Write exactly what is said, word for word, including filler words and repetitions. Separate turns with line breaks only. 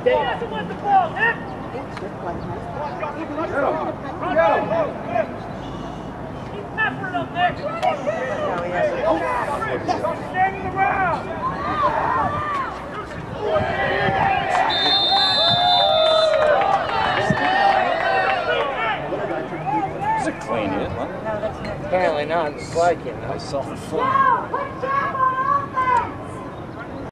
with the ball, Nick! Keep peppering him, Nick! Stop standing around!
Is it clean yet, huh?
Apparently not. It's like it.
I saw the foot.